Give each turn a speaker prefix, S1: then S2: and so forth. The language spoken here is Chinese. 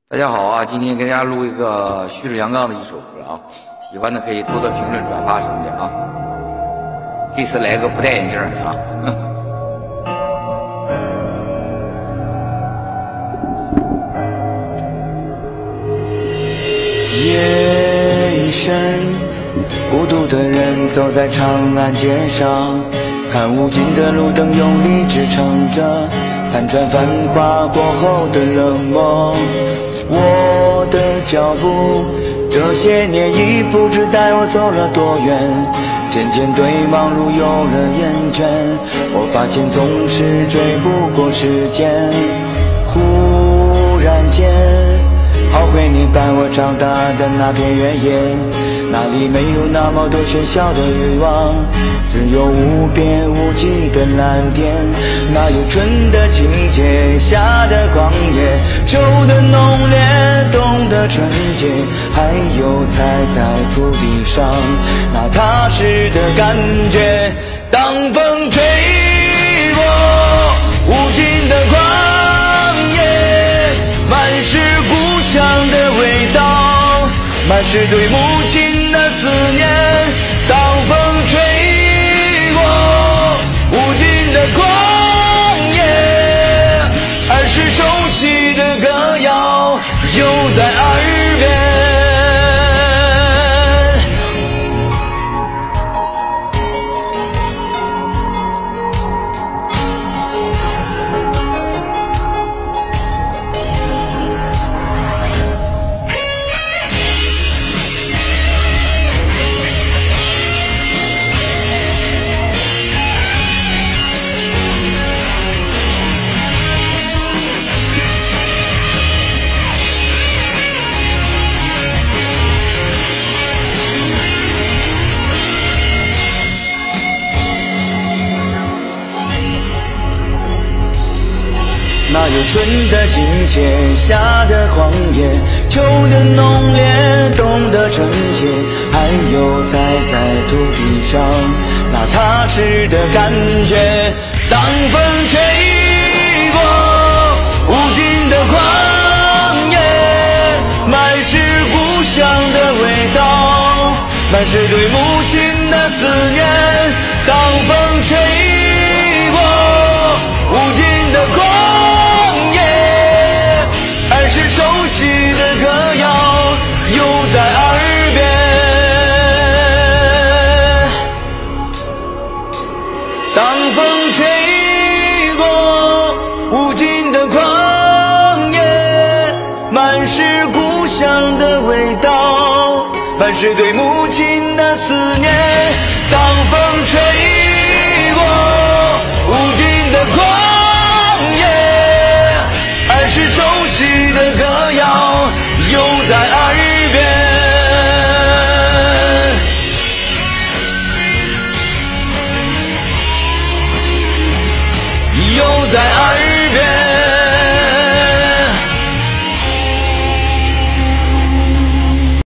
S1: 大家好啊，今天给大家录一个徐志阳刚的一首歌啊，喜欢的可以多多评论转发什么的啊。这次来个不戴眼镜的啊。
S2: 夜已深，孤独的人走在长安街上，看无尽的路灯用力支撑着残喘繁华过后的冷漠。我的脚步这些年已不知带我走了多远，渐渐对忙碌有了厌倦，我发现总是追不过时间。忽然间好怀念伴我长大的那片原野，那里没有那么多喧嚣的欲望，只有无边无际的蓝天。那有春的情节，夏的狂野，秋的浓烈，冬的纯洁，还有踩在土地上那踏实的感觉。当风吹过无尽的旷野，满是故乡的味道，满是对母亲的思念。当风吹过无尽的旷野，儿时熟悉的歌谣又在耳边。那有春的情切，夏的狂野，秋的浓烈，冬的纯洁，还有踩在土地上那踏实的感觉。当风吹过无尽的旷野，满是故乡的味道，满是对母亲的思念。当风吹过无尽的旷野，儿时熟悉的歌谣又在耳边。当风吹过无尽的旷野，满是故乡的味道，满是对母亲